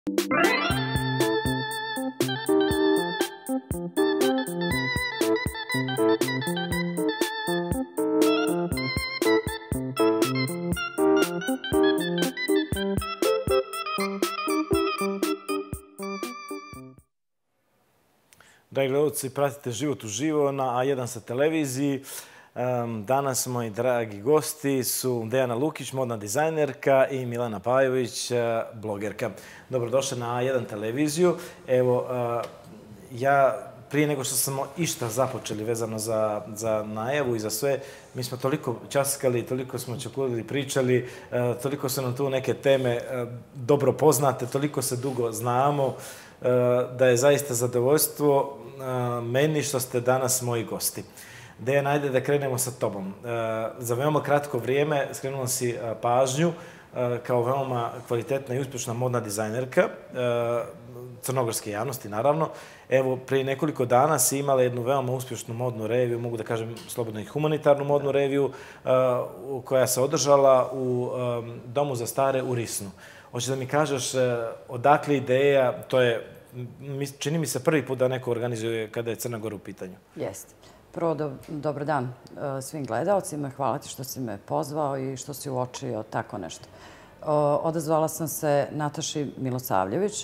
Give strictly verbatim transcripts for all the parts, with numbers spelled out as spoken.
Dragi gledalci, pratite Život uživo na A jedan sa televiziji. Danas moji dragi gosti su Dejana Lukić, modna dizajnerka, i Milena Pajović, blogerka. Dobrodošli na A jedan televiziju. Evo, ja prije nego što smo išta započeli vezano za najavu i za sve, mi smo toliko časkali, toliko smo čakulili, pričali, toliko su nam tu neke teme dobro poznate, toliko se dugo znamo, da je zaista zadovoljstvo meni što ste danas moji gosti. Dejan, ajde da krenemo sa tobom. Za veoma kratko vrijeme skrenula si pažnju kao veoma kvalitetna i uspješna modna dizajnerka crnogorske javnosti, naravno. Evo, prije nekoliko dana si imala jednu veoma uspješnu modnu reviju, mogu da kažem slobodno i humanitarnu modnu reviju, koja se održala u Domu za stare u Risnu. Hoćeš da mi kažeš odakle ideja, to je, čini mi se prvi put da neko organizuje kada je Crna Gora u pitanju. Jeste. Prvo, dobar dan svim gledalcima. Hvala ti što si me pozvao i što si uočio tako nešto. Odazvala sam se Nataši Milosavljević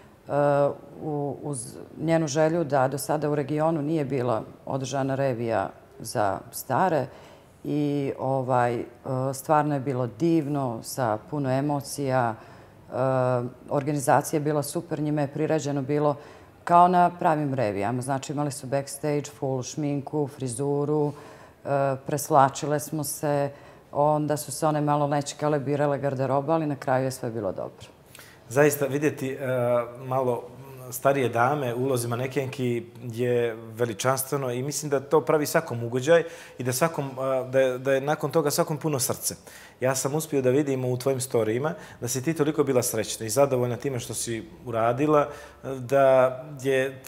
uz njenu želju da do sada u regionu nije bila održana revija za stare i stvarno je bilo divno, sa puno emocija. Organizacija je bila super, njima je priređeno bilo kao na pravim revijama. Znači, imali su backstage, full šminku, frizuru, preslačile smo se, onda su se one malo nečkale, birale garderoba, ali na kraju je sve bilo dobro. Zaista, vidjeti malo starije dame u ulozi manekenki je veličanstveno i mislim da to pravi svakom ugođaj i da je nakon toga svakom puno srce. Ja sam uspio da vidim u tvojim storijima da si ti toliko bila srećna i zadovoljna time što si uradila, da je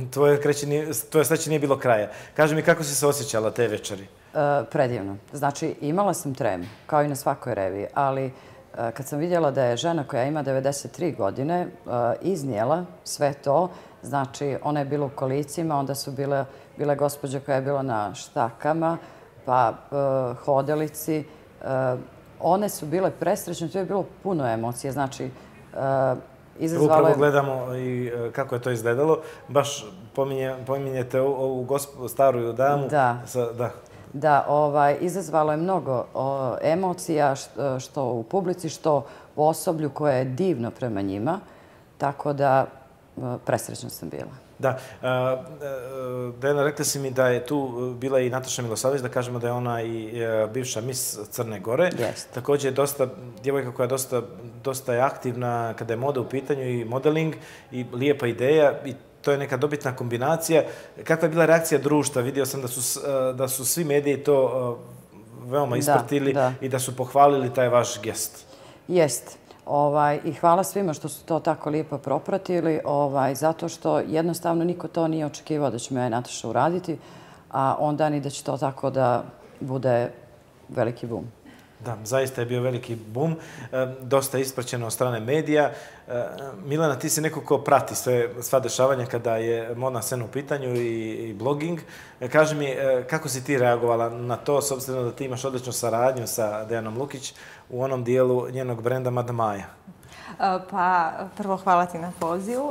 tvoje sreće nije bilo kraja. Kaži mi kako si se osjećala te večeri? Predivno. Znači, imala sam tremu, kao i na svakoj reviji, ali kad sam vidjela da je žena koja ima devedeset tri godine iznijela sve to, znači ona je bila u kolicima, onda su bile gospođe koja je bila na štakama, pa hodalici. One su bile presrećne, to je bilo puno emocije, znači izazvalo je... Upravo gledamo i kako je to izgledalo. Baš pominjete ovu staru damu. Da. Da, izazvalo je mnogo emocija, što u publici, što u osoblju koje je divno prema njima, tako da presrećna sam bila. Da. Dejana, rekla si mi da je tu bila i Nataša Milosavljević, da kažemo da je ona i bivša mis Crne Gore. Također je dosta, djevojka koja je dosta aktivna kada je moda u pitanju i modeling i lijepa ideja i to je neka dobitna kombinacija. Kakva je bila reakcija društva? Vidio sam da su svi mediji to veoma ispratili i da su pohvalili taj vaš gest. Jeste. I hvala svima što su to tako lijepo propratili, zato što jednostavno niko to nije očekivao da će me Nataša uraditi, a onda ni da će to tako da bude veliki bum. Da, zaista je bio veliki bum, dosta ispraćeno od strane medija. Milena, ti si neko ko prati sva dešavanja kada je modna scena u pitanju i blogging. Kaži mi, kako si ti reagovala na to, s obzirom da ti imaš odličnu saradnju sa Dejanom Lukić u onom dijelu njenog brenda Mada Maja? Pa, prvo hvala ti na pozivu.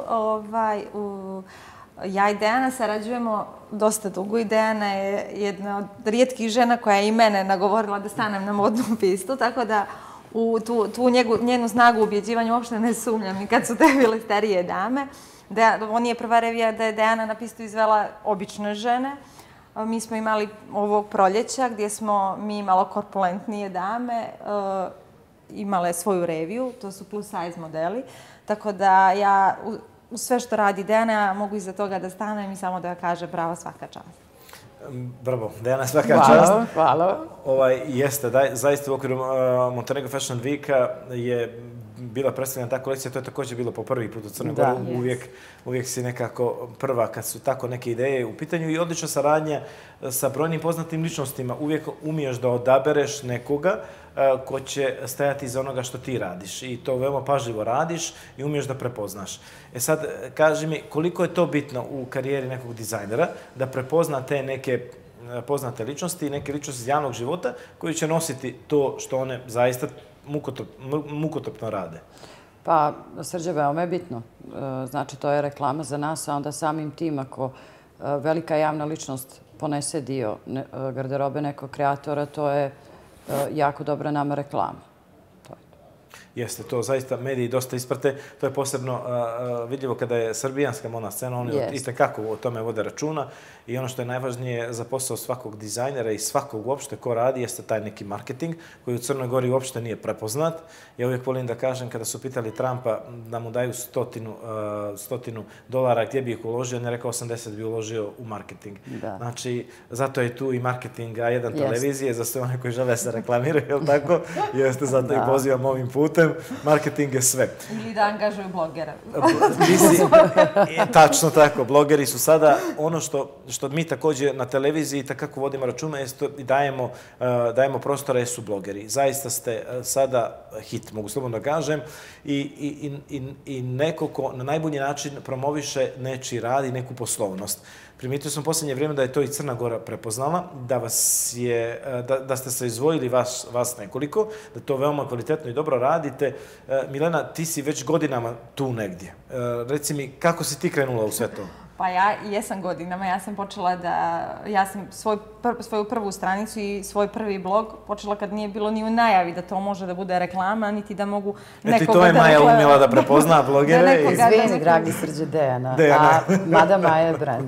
Ja i Dejana sarađujemo dosta dugo i Dejana je jedna od rijetkih žena koja je i mene nagovorila da stanem na modnu pistu, tako da u tu njenu snagu ubjeđivanja uopšte ne sumnjam i kad su te bile starije dame. Ovo nije prva revija da je Dejana na pistu izvela obične žene. Mi smo imali ovog proljeća gdje smo mi malo korpulentnije dame imale svoju reviju, to su plus size modeli, tako da ja sve što radi Dejana, ja mogu iza toga da stanem i samo da kaže bravo, svaka čast. Bravo, Dejana, svaka čast. Hvala, hvala. Jeste, zaista u okviru Montenegro Fashion Weeka je bila predstavljena ta kolekcija, to je također bilo po prvi put u Crnoj Gori. Uvijek, uvijek si nekako prva kad su tako neke ideje u pitanju i odlična saradnja sa brojnim poznatim ličnostima. Uvijek umiješ da odabereš nekoga ko će stajati iza onoga što ti radiš i to veoma pažljivo radiš i umiješ da prepoznaš. E sad, kaži mi, koliko je to bitno u karijeri nekog dizajnera da prepozna te neke poznate ličnosti i neke ličnosti iz javnog života koji će nositi to što one zaista mukotopno rade? Pa, Srđe, veoma je bitno. Znači, to je reklama za nas, a onda samim tim ako velika javna ličnost ponese dio garderobe nekog kreatora, to je jako dobra nama reklama. Jeste, to zaista mediji dosta isprate. To je posebno vidljivo kada je srbijanska modna scena. Oni itekako o tome vode računa i ono što je najvažnije za posao svakog dizajnera i svakog uopšte ko radi jeste taj neki marketing koji u Crnoj Gori uopšte nije prepoznat. Ja uvijek volim da kažem kada su pitali Trumpa da mu daju stotinu, stotinu dolara gdje bi ih uložio, on je rekao osamdeset bi uložio u marketing. Znači, zato je tu i marketing A jedan televizije za sve one koji žele se reklamiraju, jel tako? Jeste, zato i pozivam ovim putem. Marketing je sve. Ili da angažuju blogera. Tačno tako. Blogeri su sada ono što mi također na televiziji takako vodimo računa i dajemo prostora jesu blogeri. Zaista ste sada hit, mogu slobodno da kažem, i neko ko na najbolji način promoviše nečiji rad i neku poslovnost. Primijetio sam u posljednje vrijeme da je to i Crna Gora prepoznala, da vas je, da ste se izdvojili vas nekoliko, da to veoma kvalitetno i dobro radite. Milena, ti si već godinama tu negdje. Reci mi, kako si ti krenula u sve to? Pa ja jesam godinama, ja sam počela da, ja sam svoju prvu stranicu i svoj prvi blog počela kad nije bilo ni u najavi da to može da bude reklama, niti da mogu nekoga da... Eto i to je Maja umjela da prepozna blogere. Izvini, dragi Srđe, Dejana, a mada Maja je brand.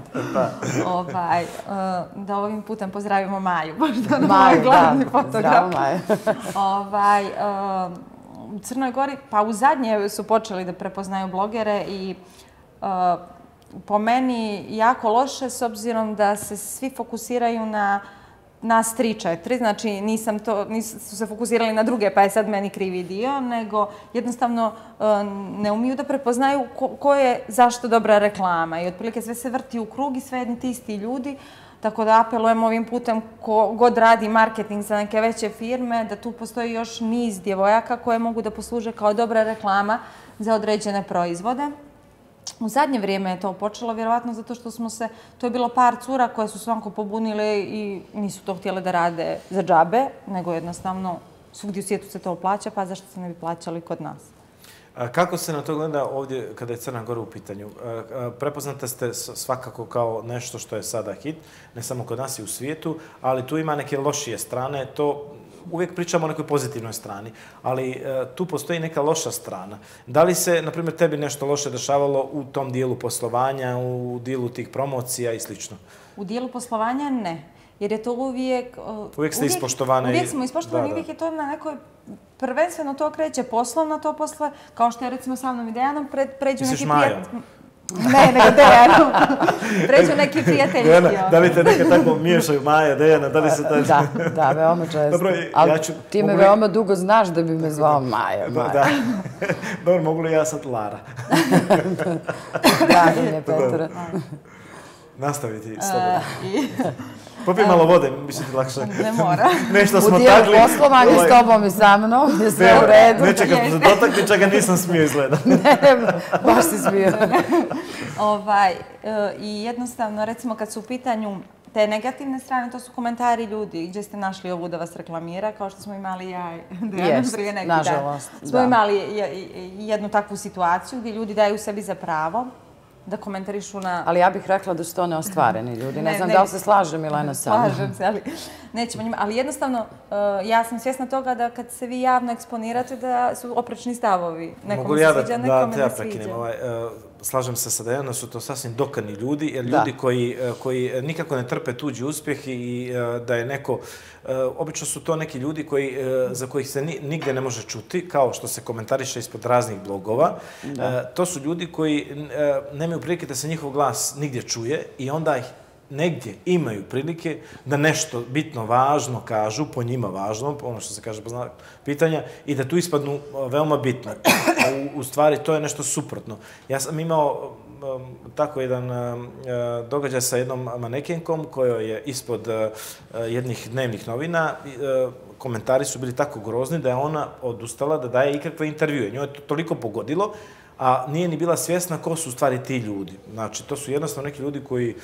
Da ovim putem pozdravimo Maju, pošto ona moj glavni fotograf. Zdravo, Maja. U Crnoj Gori, pa u zadnje su počeli da prepoznaju blogere i po meni jako loše s obzirom da se svi fokusiraju na nas tri četiri, znači nisam to, nisu se fokusirali na druge pa je sad meni krivi dio, nego jednostavno ne umiju da prepoznaju ko je zašto dobra reklama i otprilike sve se vrti u krug i sve jedni ti isti ljudi, tako da apelujem ovim putem ko god radi marketing za neke veće firme, da tu postoji još niz djevojaka koje mogu da posluže kao dobra reklama za određene proizvode. U zadnje vrijeme je to počelo, vjerovatno zato što smo se, to je bilo par cura koje su svanko pobunile i nisu to htjele da rade za džabe, nego jednostavno svugdje u svijetu se to plaća, pa zašto se ne bi plaćali kod nas? Kako se na to gleda ovdje kada je Crna Gora u pitanju? Prepoznate ste svakako kao nešto što je sada hit, ne samo kod nas i u svijetu, ali tu ima neke lošije strane, to uvijek pričamo o nekoj pozitivnoj strani, ali tu postoji neka loša strana. Da li se, na primjer, tebi nešto loše dešavalo u tom dijelu poslovanja, u dijelu tih promocija i slično? U dijelu poslovanja ne, jer je to uvijek... Uvijek ste ispoštovane. Uvijek smo ispoštovani, uvijek je to na nekoj... Prvenstveno to kreće poslovno, to posle, kao što je recimo sa mnom i Dejanom, pređu neki prijatelji... Ne, nego Dejanu. Pređu neki prijatelji. Da li te neka tako miješaju Maja, Dejana, da li se taj... Da, da, veoma često. Ali ti me veoma dugo znaš da bi me zvao Maja. Da, dobro, mogu li ja sad Lara? Da, ne, Petra. Nastaviti slobodno. Popij malo vode, misli ti lakše. Ne mora. Nešto smo takli. U dijelu poslovanja s tobom i sa mnom je sve u redu. Ne čekam se dotakli, čega nisam smio izgleda. Ne, baš si smio. I jednostavno, recimo kad su u pitanju te negativne strane, to su komentari ljudi gdje ste našli ovu da vas reklamira, kao što smo imali ja prije neki dan. Nažalost, da. Smo imali jednu takvu situaciju gdje ljudi daju sebi za pravo da komentarišu na... Ali ja bih rekla da su to neostvareni ljudi. Ne znam da li se slaže Milena sa mnom. Slažem se, ali nećemo njima. Ali jednostavno, ja sam svjesna toga da kad se vi javno eksponirate da su oprečni stavovi. Nekom se sviđa, nekome ne sviđa. Slažem se sa Dejanom, su to sasvim dokani ljudi, jer ljudi koji nikako ne trpe tuđi uspjeh i da je neko... Obično su to neki ljudi za kojih se nigde ne može čuti, kao što se komentariše ispod raznih blogova. To su ljudi koji nemaju prilike da se njihov glas nigdje čuje i onda negdje imaju prilike da nešto bitno važno kažu, po njima važno, ono što se kaže po znaku pitanja, i da tu ispadnu veoma bitno. U stvari, to je nešto suprotno. Ja sam imao tako jedan događaj sa jednom manekenkom koja je ispod jednih dnevnih novina. Komentari su bili tako grozni da je ona odustala da daje ikakve intervjue. Njoj je to toliko pogodilo, a nije ni bila svjesna ko su u stvari ti ljudi. Znači, to su jednostavno neki ljudi koji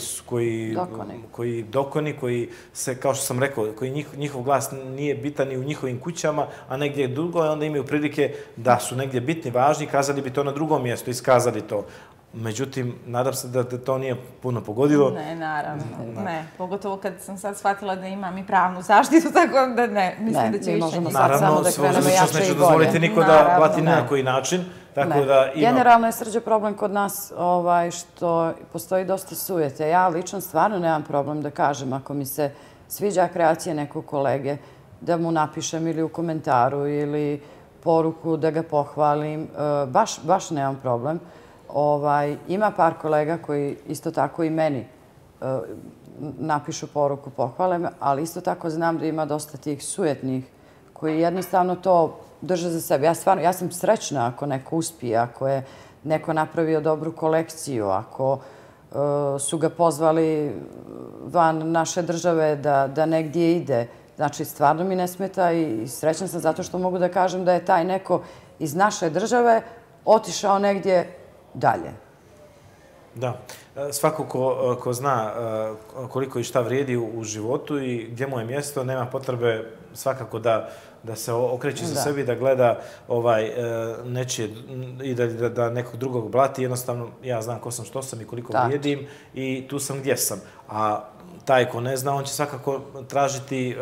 koji dokoni, koji se, kao što sam rekao, koji njihov glas nije bitan ni u njihovim kućama, a negdje drugo, onda imaju prilike da su negdje bitni, važni, kazali bi to na drugom mjestu, iskazali to. Međutim, nadam se da te to nije puno pogodilo. Ne, naravno, ne. Pogotovo kad sam sad shvatila da imam i pravnu zaštitu, tako da ne, mislim da će više njih. Naravno, svoju zaštitu neću dozvoliti niko da plati na koji način. Generalno je, Srđe, problem kod nas što postoji dosta sujete. Ja lično stvarno nemam problem da kažem, ako mi se sviđa kreacija nekog kolege, da mu napišem ili u komentaru ili poruku da ga pohvalim. Baš nemam problem. Ima par kolega koji isto tako i meni napišu poruku, pohvale me, ali isto tako znam da ima dosta tih sujetnih koji jednostavno to drže za sebe. Ja sam srećna ako neko uspije, ako je neko napravio dobru kolekciju, ako su ga pozvali van naše države da negdje ide. Znači, stvarno mi ne smeta i srećna sam zato što mogu da kažem da je taj neko iz naše države otišao negdje dalje. Da. Svako ko zna koliko i šta vrijedi u životu i gdje mu je mjesto, nema potrebe svakako da se okreće za sebi, da gleda nečije i da nekog drugog blati. Jednostavno, ja znam ko sam, što sam i koliko vrijedim i tu sam gdje sam. A taj ko ne zna, on će svakako tražiti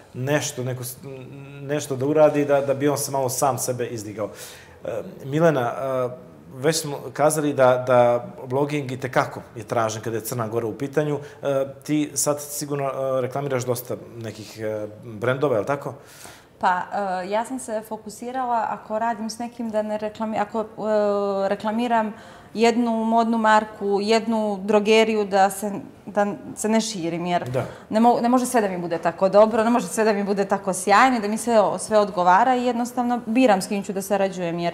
nešto da uradi da bi on se malo sam sebe izdigao. Milena, već smo kazali da blogging i tekako je tražen kada je Crna Gora u pitanju. Ti sad sigurno reklamiraš dosta nekih brendova, je li tako? Pa, ja sam se fokusirala, ako radim s nekim da ne reklamiram, ako reklamiram jednu modnu marku, jednu drogeriju, da se ne širim, jer ne može sve da mi bude tako dobro, ne može sve da mi bude tako sjajno, da mi sve odgovara i jednostavno biram s kim ću da sarađujem, jer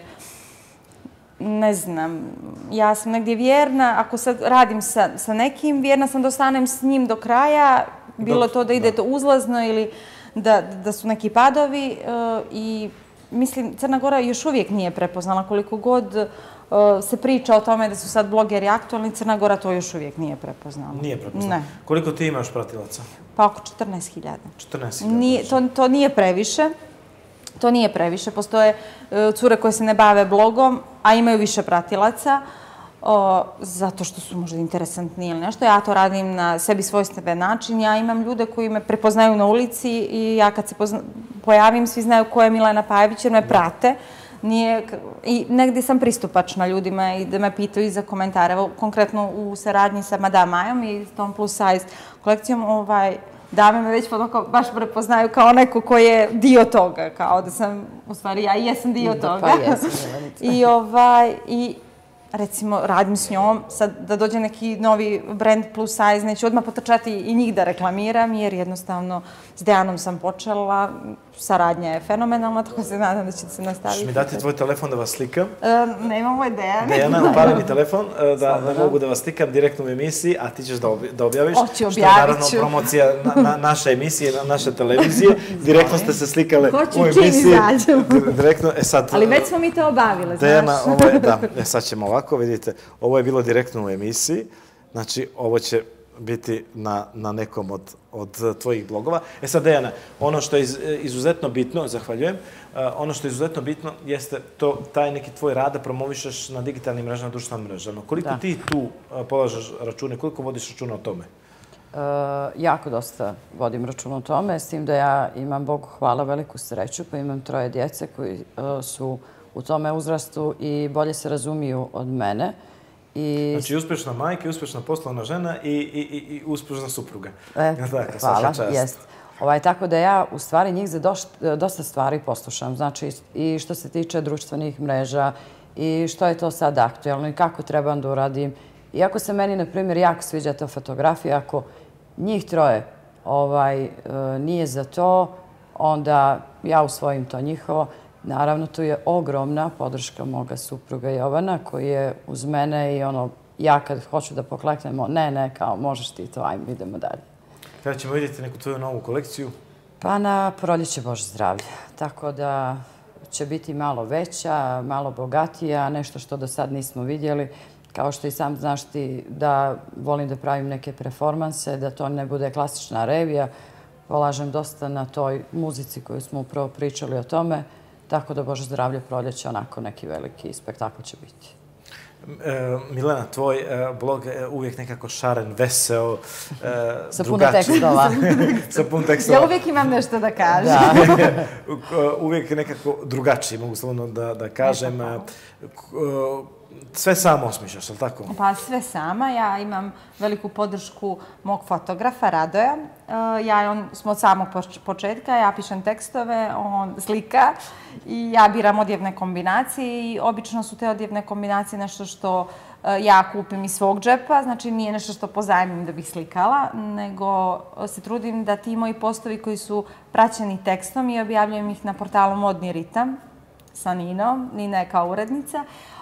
ne znam, ja sam negdje vjerna, ako sad radim sa nekim, vjerna sam da ostanem s njim do kraja, bilo to da ide to uzlazno ili da su neki padovi i mislim, Crna Gora još uvijek nije prepoznala koliko god se priča o tome da su sad blogeri aktualni, Crna Gora to još uvijek nije prepoznala. Nije prepoznala. Koliko ti imaš pratilaca? Pa oko četrnaest hiljada. četrnaest hiljada. To nije previše. To nije previše. Postoje cure koje se ne bave blogom, a imaju više pratilaca, zato što su možda interesantni ili nešto. Ja to radim na sebi svojstven način. Ja imam ljude koji me prepoznaju na ulici i ja kad se pojavim, svi znaju ko je Milena Pajević jer me prate. I negdje sam pristupačna ljudima i da me pitaju i za komentare. Evo, konkretno u saradnji sa Madame Majom i tom plus size kolekcijom, ovaj, dame me već baš prepoznaju kao neko ko je dio toga, kao da sam, u stvari, ja jesam dio toga. Pa jesam, I ovaj, i recimo, radim s njom, sad da dođe neki novi brand plus size, neću odmah potrčati i njih da reklamiram, jer jednostavno s Dejanom sam počela, saradnja je fenomenalna, tako se nadam da će se nastaviti. Šeš mi dati tvoj telefon da vas slikam? Nema, ovo je Dejan. Dejana, upali mi telefon da mogu da vas slikam direktno u emisiji, a ti ćeš da objaviš. Hoću, objavit ću. Što je naravno promocija naše emisije, naše televizije. Direktno ste se slikale u emisiji. Hoću čim izađemo. Ali već smo mi to obavile, znaš. Da, sad ćemo ovako, vidite, ovo je bilo direktno u emisiji. Znači, ovo će biti na nekom od tvojih blogova. E sad, Dejana, ono što je izuzetno bitno, zahvaljujem, ono što je izuzetno bitno jeste to, taj neki tvoj rad da promovišeš na digitalnim mrežama, društvenim mrežama. Koliko ti tu polažeš račune, koliko vodiš računa o tome? Jako dosta vodim računa o tome, s tim da ja imam, Bogu hvala, veliku sreću, pa imam troje djece koji su u tome uzrastu i bolje se razumiju od mene. Znači, uspješna majka, uspješna poslovna žena i uspješna supruga. Hvala, jest. Tako da ja, u stvari, njih za dosta stvari poslušam. Znači, i što se tiče društvenih mreža, i što je to sad aktualno, i kako trebam da uradim, Iako se meni, na primjer, jako sviđa ta fotografija, ako njih troje nije za to, onda ja usvojim to njihovo. Naravno, tu je ogromna podrška moga supruga Jovana, koji je uz mene i ono, ja kad hoću da pokleknemo, ne, ne, kao možeš ti to, ajmo, idemo dalje. Kada ćemo vidjeti neku tvoju novu kolekciju? Pa na proljeće Bože zdravlje. Tako da će biti malo veća, malo bogatija, nešto što do sad nismo vidjeli. Kao što i sam znaš ti da volim da pravim neke performanse, da to ne bude klasična revija. Polažem dosta na toj muzici koju smo upravo pričali o tome. Tako da Bože zdravlje proljeće, onako neki veliki spektakl će biti. Milena, tvoj blog je uvijek nekako šaren, veseo, drugačiji. Sa puno tekstova. Sa puno tekstova. Ja uvijek imam nešto da kažem. Uvijek nekako drugačiji, mogu slobodno da kažem. Sve sama osmišljaš, ali tako? Pa sve sama. Ja imam veliku podršku mog fotografa, Radoja. Ja i on smo od samog početka. Ja pišem tekstove, on slika i ja biram odjevne kombinacije i obično su te odjevne kombinacije nešto što ja kupim iz svog džepa. Znači nije nešto što pozajmim da bih slikala, nego se trudim da ti moji postovi koji su praćeni tekstom i objavljujem ih na portalu Modni ritam sa Ninom. Nina je kao urednica.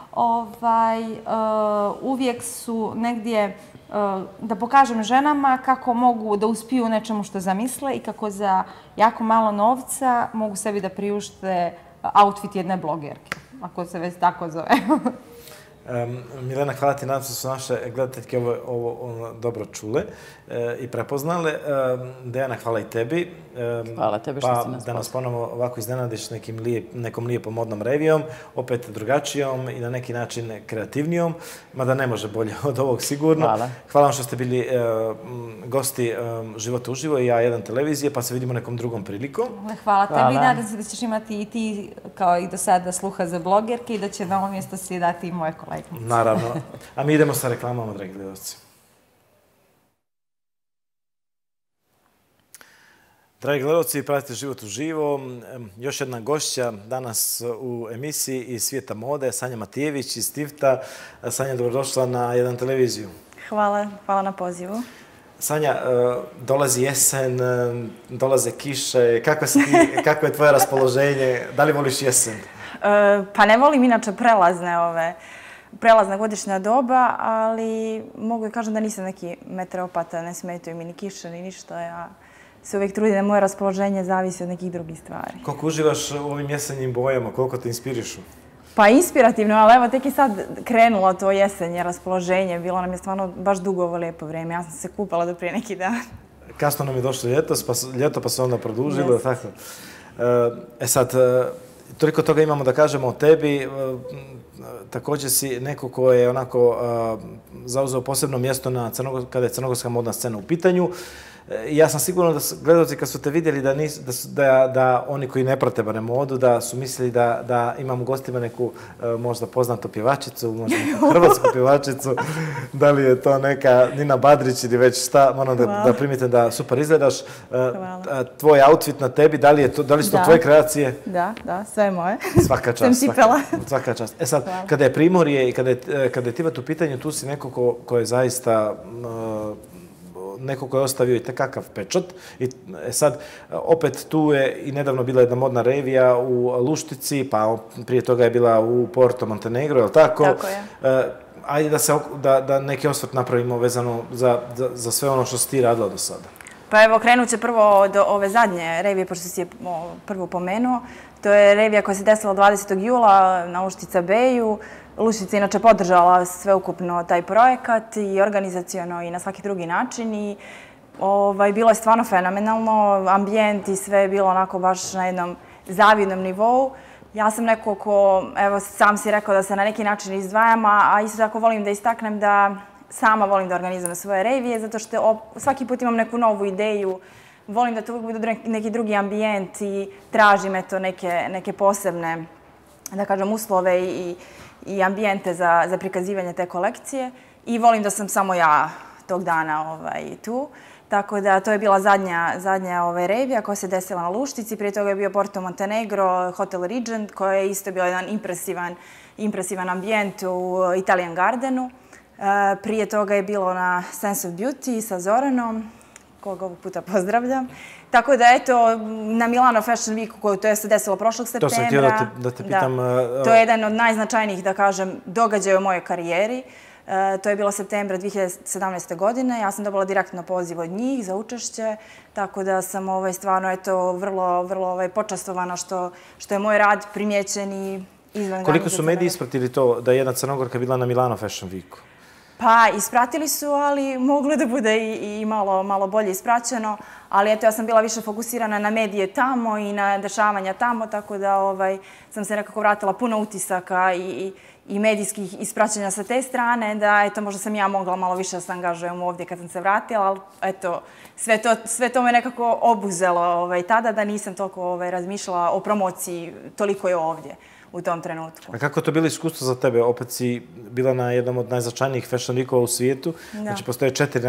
Uvijek su negdje da pokažem ženama kako mogu da uspiju u nečemu što zamisle i kako za jako malo novca mogu sebi da priušte outfit jedne blogerke, ako se već tako zove. Milena, hvala ti, nadam se da su naše gledateljke ovo dobro čule i prepoznale. Dejana, hvala i tebi. Hvala tebi što si nas pozvao. Pa da nas pozvao. ponovo ovako iznenadiš nekom lijepom modnom revijom, opet drugačijom i na neki način kreativnijom, mada ne može bolje od ovog sigurno. Hvala. Hvala vam što ste bili gosti Života uživo i A jedan televizije, pa se vidimo nekom drugom prilikom. Hvala tebi i nadam se da ćeš imati i ti, kao i do sada, sluha za blogerke i da će na ovo mjesto svi dati i moje kolegice. Naravno. A mi idemo sa reklamama, dragi gledalci. Dragi gledalci, pratite Život uživo. Još jedna gošća danas u emisiji iz svijeta mode, Sanja Matijević iz Tifta. Sanja, dobrodošla na A jedan televiziju. Hvala, hvala na pozivu. Sanja, dolazi jesen, dolaze kiše. Kako je tvoje raspoloženje? Da li voliš jesen? Pa ne volim inače prelazne ove prelazna godišnja doba, ali mogu da kažem da nisam neki meteoropata, ne smetaju mi ni kiše, ni ništa. Ja se uvijek trudim da moje raspoloženje zavisi od nekih drugih stvari. Koliko uživaš u ovim jesenjim bojama? Koliko te inspirišu? Pa inspirativno, ali evo tek je sad krenulo to jesenje raspoloženje. Bilo nam je stvarno baš dugo ovo lijepo vrijeme. Ja sam se kupala do prije neki dan. Kasno nam je došlo ljeto, pa se onda produžilo. E sad, toliko toga imamo da kažemo o tebi. Također si neko ko je onako zauzeo posebno mjesto kada je crnogorska modna scena u pitanju. Ja sam siguran da gledalci kad su te vidjeli da oni koji ne prate barem modu, da su mislili da imam u gostima neku možda poznatu pjevačicu, možda neku hrvatsku pjevačicu, da li je to neka Nina Badrić ili već šta, moram da primitim da super izgledaš. Tvoj outfit na tebi, da li su to tvoje kreacije? Da, da, sve je moje. Svaka čast. Svaka čast. E sad, kada je Primorje i kada je Tivat u pitanju, tu si neko ko je zaista neko ko je ostavio i tekakav pečat. I sad, opet tu je i nedavno bila jedna modna revija u Luštici, pa prije toga je bila u Porto Montenegro, je li tako? Tako je. Ajde da neki osvrt napravimo vezano za sve ono što si ti radila do sada. Pa evo, krenut će prvo od ove zadnje revije, pošto si je prvo pomenuo. To je revija koja se desila dvadesetog jula na Uštica Beju. Luštica je inače podržala sveukupno taj projekat i organizaciono i na svaki drugi način i bilo je stvarno fenomenalno, ambijent i sve je bilo onako baš na jednom zavidnom nivou. Ja sam neko ko, evo sam si rekao da se na neki način izdvajam, a isto tako volim da istaknem da sama volim da organizujem svoje revije, zato što svaki put imam neku novu ideju, volim da to uvijek bude neki drugi ambijent i tražim eto neke posebne, da kažem, uslove i i ambijente za prikazivanje te kolekcije i volim da sam samo ja tog dana tu. Tako da to je bila zadnja revija koja se desila na Luštici. Prije toga je bio Porto Montenegro, Hotel Regent, koji je isto bio jedan impresivan ambijent u Italian Gardenu. Prije toga je bilo na Sense of Beauty sa Zoranom, koga ovog puta pozdravljam. Tako da, eto, na Milano Fashion Weeku, koju to je se desilo prošlog septembra. To sam htio da te pitam. To je jedan od najznačajnijih, da kažem, događaja u mojoj karijeri. To je bilo septembra dve hiljade sedamnaeste. godine. Ja sam dobila direktno poziv od njih za učešće, tako da sam stvarno, eto, vrlo, vrlo počastovana što je moj rad primjećen i izvan granica. Koliko su mediji ispratili to da je jedna Crnogorka bila na Milano Fashion Weeku? Pa, ispratili su, ali moglo da bude i malo bolje ispraćeno. Ali eto, ja sam bila više fokusirana na medije tamo i na dešavanja tamo, tako da sam se nekako vratila puno utisaka i medijskih ispraćanja sa te strane, da eto, možda sam ja mogla malo više da se angažujem ovdje kad sam se vratila, ali eto, sve to me nekako obuzelo tada da nisam toliko razmišljala o promociji, toliko je ovdje u tom trenutku. A kako je to bilo iskustvo za tebe? Opet si bila na jednom od najznačajnijih fashion weekova u svijetu. Znači, postoje četiri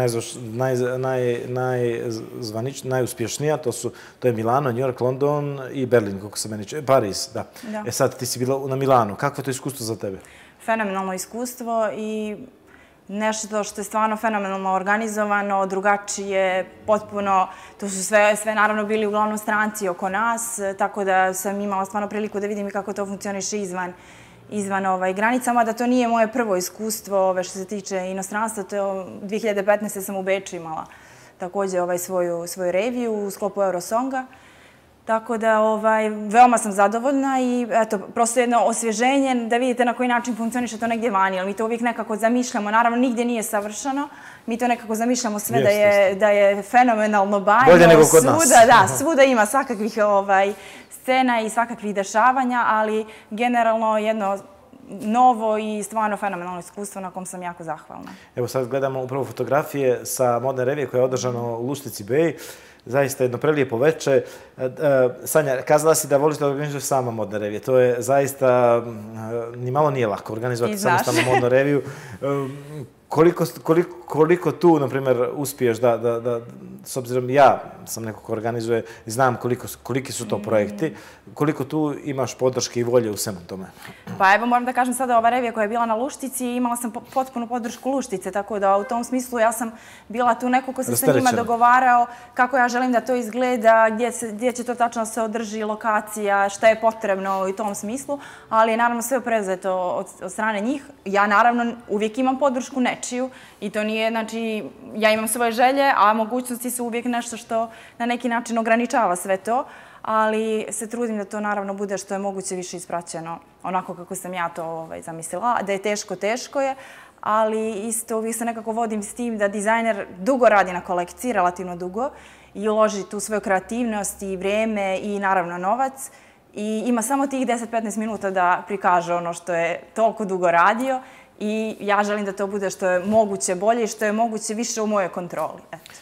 najuspješnija. To je Milano, New York, London i Berlin, kako se meni čuje. Pariz, da. E sad, ti si bila na Milanu. Kakvo je to iskustvo za tebe? Fenomenalno iskustvo i nešto što je stvarno fenomenalno organizovano, drugačije, potpuno, to su sve naravno bili uglavnom stranci oko nas, tako da sam imala stvarno priliku da vidim i kako to funkcioniše izvan granicama, da to nije moje prvo iskustvo što se tiče inostranstva, to je dve hiljade petnaeste. sam u Beču imala također svoju reviju u sklopu Eurosonga. Tako da veoma sam zadovoljna i eto, prosto jedno osvježenje da vidite na koji način funkcioniše to negdje vani, ali mi to uvijek nekako zamišljamo. Naravno, nigdje nije savršeno. Mi to nekako zamišljamo sve da je fenomenalno bajno. Bolje nego kod nas. Da, svuda ima svakakvih scena i svakakvih dešavanja, ali generalno jedno novo i stvarno fenomenalno iskustvo na kom sam jako zahvalna. Evo sad gledamo upravo fotografije sa modne revije koja je održana u Luštici Bej. Zaista jedno prelijepo veče. Sanja, kazala si da voliš da organizuješ sama modne revije. To je zaista, ni malo nije lako organizovati samostalnu modnu reviju. Koliko tu, na primjer, uspiješ da, s obzirom ja sam neko ko organizuje i znam koliki su to projekti, koliko tu imaš podrške i volje u svemu tome? Pa evo, moram da kažem sada, ova revija koja je bila na Luštici, imala sam potpunu podršku Luštice, tako da u tom smislu ja sam bila tu neko ko se sa njima dogovarao kako ja želim da to izgleda, gdje će to tačno se održi, lokacija, šta je potrebno u tom smislu, ali naravno sve prezeto od strane njih. Ja naravno uvijek imam podršku nečiju i to nije, znači, ja imam svoje želje, a mogućnosti su uvijek nešto što na neki način ograničava sve to, ali se trudim da to naravno bude što je moguće više ispraćeno onako kako sam ja to zamislila. Da je teško, teško je, ali isto uvijek se nekako vodim s tim da dizajner dugo radi na kolekciji, relativno dugo, i uloži tu svoju kreativnost i vrijeme i naravno novac i ima samo tih deset do petnaest minuta da prikaže ono što je toliko dugo radio i ja želim da to bude što je moguće bolje i što je moguće više u mojoj kontroli.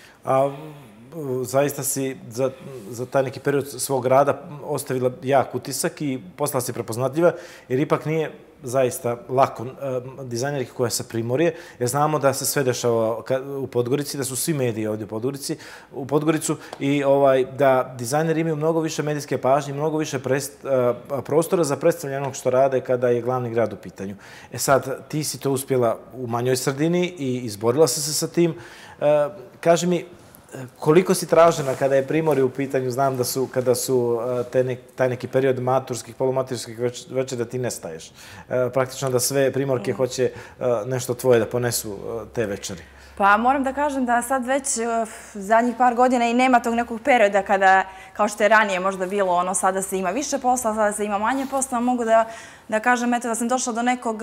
Zaista si za taj neki period svog rada ostavila jak utisak i postala si prepoznatljiva, jer ipak nije zaista lako dizajnerki koja se Primorje, jer znamo da se sve dešava u Podgorici, da su svi mediji ovdje u Podgoricu i da dizajneri imaju mnogo više medijske pažnje, mnogo više prostora za predstavljanje onog što rade kada je glavni grad u pitanju. E sad, ti si to uspjela u manjoj sredini i izborila si se sa tim. Kaži mi, koliko si tražena kada je Primorje u pitanju? Znam da su, kada su taj neki period maturskih, polumaturskih večer da ti nestaješ. Praktično da sve Primorke hoće nešto tvoje da ponesu te večeri. Pa moram da kažem da sad već zadnjih par godina i nema tog nekog perioda kada, kao što je ranije možda bilo, ono sada se ima više posla, sada se ima manje posla, mogu da kažem eto da sam došla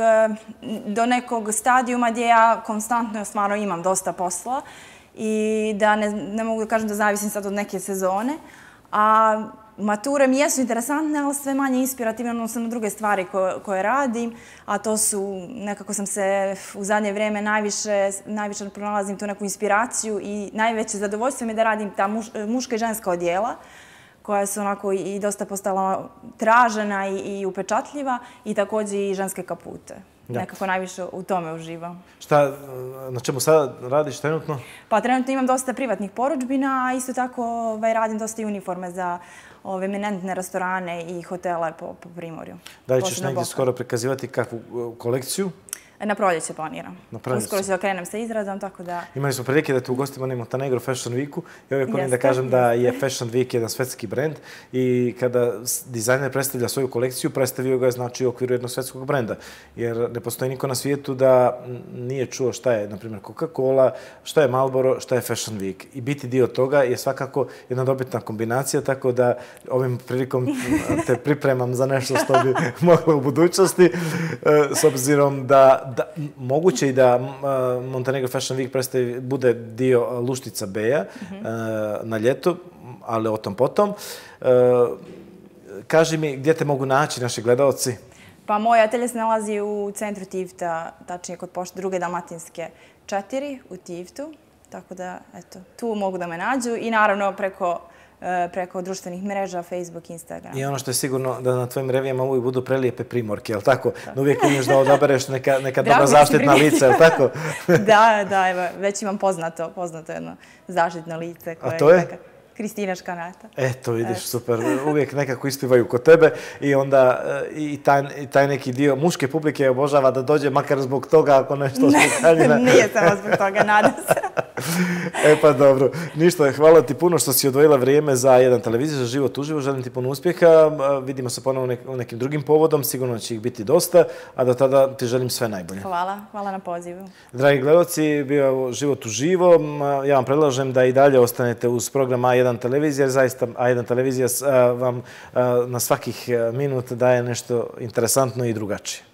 do nekog stadijuma gdje ja konstantno stvarno imam dosta posla i da ne mogu da kažem da zavisim sad od neke sezone, a mature mi jesu interesantne, ali sve manje inspirativne odnosno na druge stvari koje radim, a to su, nekako sam se u zadnje vrijeme najviše pronalazim tu neku inspiraciju i najveće zadovoljstvo mi je da radim ta muška i ženska odijela, koja su onako i dosta postala tražena i upečatljiva i također i ženske kapute. Nekako najviše u tome uživam. Šta, na čemu sada radiš trenutno? Pa trenutno imam dosta privatnih porudžbina, a isto tako radim dosta i uniforme za ove eminentne restorane i hotele po Primorju. Da li ćeš negdje skoro prikazivati kakvu kolekciju? Na proljeće planiram. Na proljeće. Uskoro ću da krenem sa izradom, tako da... Imali smo prilike da te ugostimo na Montenegro Fashion Weeku i uvijek volim da Jeste, kažem da je Fashion Week jedan svetski brend i kada dizajner predstavlja svoju kolekciju, predstavio ga je znači u okviru jednog svetskog brenda. Jer ne postoji niko na svijetu da nije čuo šta je, na primjer, Coca-Cola, šta je Marlboro, šta je Fashion Week. I biti dio toga je svakako jedna dobitna kombinacija, tako da ovim prilikom te pripremam za nešto što bi moglo u budućnosti, s obzirom da, da moguće i da Montenegro Fashion Week predstavi, bude dio Luštica Beja mm-hmm. na ljeto, ali o tom potom. Kaži mi gdje te mogu naći naši gledalci? Pa moj atelje se nalazi u centru Tivta, tačnije kod pošte druge Dalmatinske četiri u Tivtu. Tako da, eto, tu mogu da me nađu i naravno preko preko društvenih mreža, Facebook, Instagram. I ono što je sigurno da na tvojim revijama uvijek budu prelijepe primorke, jel' tako? Da uvijek umiješ da odabereš neka, neka dobra zaštitna lica, jel' tako? Da, da, evo, već imam poznato, poznato jedno zaštitno lice. A to je? Kristina Škanata. Eto, vidiš, super. Uvijek nekako isplivaju kod tebe i onda i taj, i taj neki dio muške publike obožava da dođe, makar zbog toga ako nešto slukanjina. Nije samo zbog toga, nadam se. E pa dobro, ništa, hvala ti puno što si odvojila vrijeme za jedan televiziju, za život uživo, želim ti puno uspjeha, vidimo se ponovno u nekim drugim povodom, sigurno će ih biti dosta, a do tada ti želim sve najbolje. Hvala, hvala na pozivu. Dragi gledalci, bio je život uživo, ja vam predlažem da i dalje ostanete uz program A jedan televizija, jer zaista A jedan televizija vam na svakih minut daje nešto interesantno i drugačije.